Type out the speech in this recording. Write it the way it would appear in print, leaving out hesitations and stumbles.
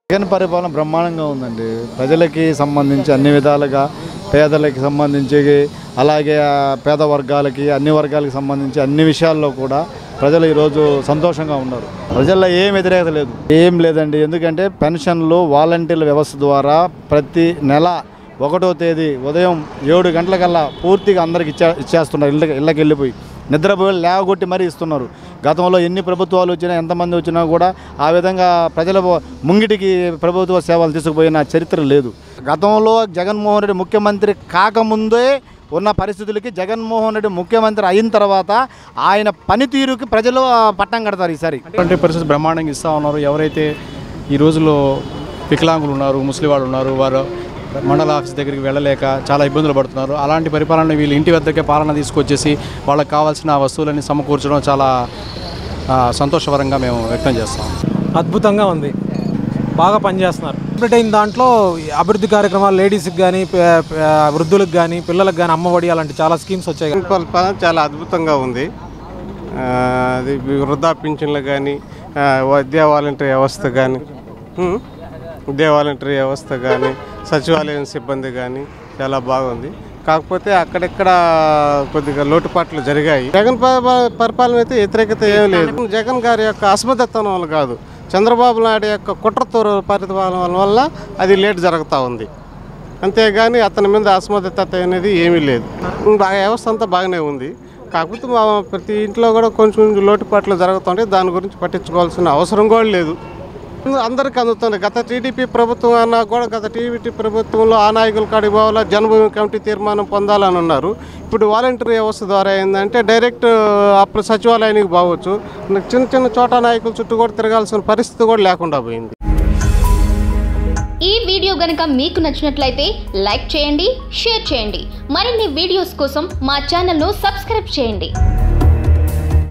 జగన్ పరిపాలన బ్రహ్మాండంగా ఉందండి. ప్రజలకి సంబంధించి అన్ని విధాలుగా, పేదలకి సంబంధించి అలాగే పేద వర్గాలకి అన్ని వర్గాలకు సంబంధించి అన్ని విషయాల్లో కూడా ప్రజలు ఈరోజు సంతోషంగా ఉన్నారు. ప్రజల్లో ఏం వ్యతిరేకత లేదు, ఏం లేదండి. ఎందుకంటే పెన్షన్లు వాలంటీర్ల వ్యవస్థ ద్వారా ప్రతి నెల 1వ తేదీ ఉదయం 7 గంటలకల్లా పూర్తిగా అందరికి ఇచ్చేస్తున్నారు. ఇళ్ళకి వెళ్ళిపోయి నిద్రపోయి లేవగొట్టి మరీ ఇస్తున్నారు. గతంలో ఎన్ని ప్రభుత్వాలు వచ్చినా, ఎంతమంది వచ్చినా కూడా ఆ విధంగా ప్రజల ముంగిటికి ప్రభుత్వ సేవలు తీసుకుపోయిన చరిత్ర లేదు. గతంలో జగన్మోహన్ రెడ్డి ముఖ్యమంత్రి కాకముందే ఉన్న పరిస్థితులకి జగన్మోహన్ రెడ్డి ముఖ్యమంత్రి అయిన తర్వాత ఆయన పనితీరుకి ప్రజలు పట్టం కడతారు. ఈసారి అటువంటి పరిస్థితి బ్రహ్మాండంగా ఇస్తూ ఉన్నారు. ఎవరైతే ఈ రోజులో వికలాంగులు ఉన్నారు, ముస్లిం వాళ్ళు ఉన్నారు, వారు మండల ఆఫీస్ దగ్గరికి వెళ్ళలేక చాలా ఇబ్బందులు పడుతున్నారు. అలాంటి పరిపాలన వీళ్ళు ఇంటి వద్దకే పాలన తీసుకొచ్చేసి వాళ్ళకి కావాల్సిన వస్తువులన్నీ సమకూర్చడం చాలా సంతోషకరంగా మేము వ్యక్తం చేస్తాం. అద్భుతంగా ఉంది, బాగా పనిచేస్తున్నారు. కంప్లీట్ అయిన దాంట్లో అభివృద్ధి కార్యక్రమాలు లేడీస్కి కానీ, వృద్ధులకు కానీ, పిల్లలకు కానీ అమ్మఒడి అలాంటి చాలా స్కీమ్స్ వచ్చాయి. చాలా అద్భుతంగా ఉంది. అది వృద్ధా పింఛన్లు కానీ, విద్యా వాలంటరీ వ్యవస్థ కానీ, సచివాలయం సిబ్బంది కానీ చాలా బాగుంది. కాకపోతే అక్కడెక్కడ కొద్దిగా లోటుపాట్లు జరిగాయి. జగన్ పరిపాలన అయితే వ్యతిరేకత ఏం లేదు. జగన్ గారి యొక్క అసమర్థతనం వల్ల కాదు, చంద్రబాబు నాయుడు యొక్క కుట్రతో పరిపాలన వల్ల అది లేట్ జరుగుతూ ఉంది. అంతేగాని అతని మీద అసమర్థత అనేది ఏమీ లేదు. వ్యవస్థ అంతా బాగానే ఉంది. కాకపోతే ప్రతి ఇంట్లో కూడా కొంచెం లోటుపాట్లు జరుగుతుంటే దాని గురించి పట్టించుకోవాల్సిన అవసరం కూడా లేదు. అందరికీ అందుతుంది. గత టీడీపీ ప్రభుత్వం అన్నా కూడా గత టీడీపీ ప్రభుత్వంలో ఆ నాయకుల కాడికి పోవాలా, జన్మభూమి కమిటీ తీర్మానం పొందాలని ఉన్నారు. ఇప్పుడు వాలంటీర్ వ్యవస్థ ద్వారా ఏంటంటే డైరెక్ట్ అప్పుడు సచివాలయానికి పోవచ్చు. చిన్న చిన్న చోట నాయకుల చుట్టూ కూడా తిరగాల్సిన పరిస్థితి కూడా లేకుండా పోయింది. ఈ వీడియో గనుక మీకు నచ్చినట్లయితే లైక్ చేయండి, షేర్ చేయండి. మరిన్ని వీడియోస్ కోసం మా ఛానల్ను సబ్స్క్రైబ్ చేయండి.